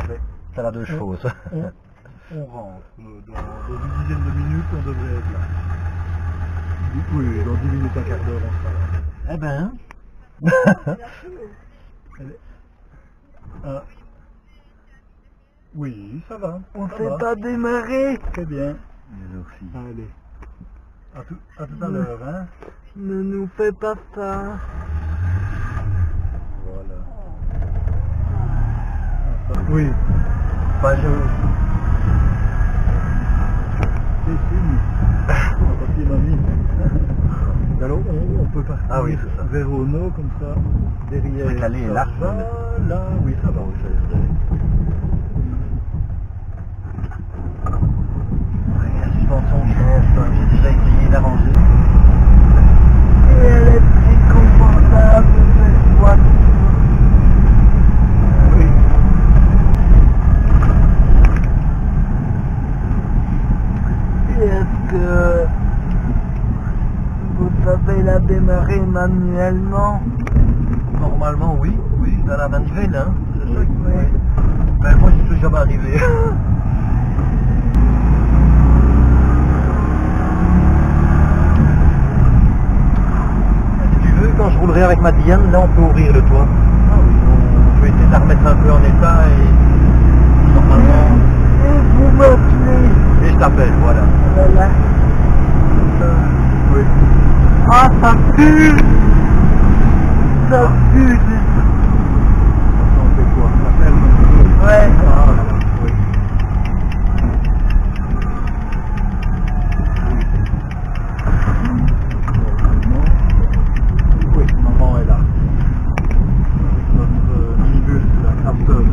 parfait. Ça a l'air de chevaux, ça. On rentre. Dans une dizaine de minutes, on devrait être là. Oui, dans 10 minutes, un quart d'heure, on sera là. Eh ben. Oui, ça va. On ça s'est va. pas démarré. Très bien. Merci. Allez. À tout à l'heure, hein. Ne nous fais pas ça. Voilà. Oui. Bah je... C'est fini. Papier mamie. Alors on peut partir Ah oui, c'est ça. vers Ono comme ça, derrière. C'est calé, là, Là, oui, ça va. Oui, ça y est. La suspension change, j'ai déjà essayé d'arranger. Et elle est très confortable, cette voiture. Oui. Et est-ce que vous savez la démarrer manuellement? Normalement, oui. Oui, dans la manivelle, hein. C'est ça, oui. Ben, moi, je suis jamais arrivé. Si tu veux, quand je roulerai avec ma Diane, là, on peut ouvrir le toit. Ah oui. On peut essayer de la remettre un peu en état et normalement... Et vous m'appelez. Et je t'appelle, voilà. Voilà. Oui. Ah, ça pue. Ça pue. On fait quoi? La ferme. Ouais. Ah, voilà. Oui. Oui, maman est là. Notre minibus, la crafter.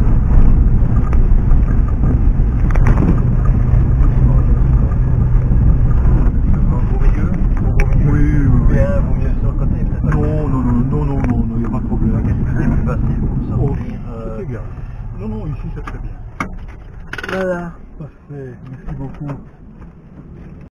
Bien, vaut mieux sur le côté, peut-être. Non, il n'y a pas de problème. Qu'est-ce que c'est plus facile pour Oh, sortir c'est égal. Non, ici c'est très bien. Voilà. Parfait, merci beaucoup.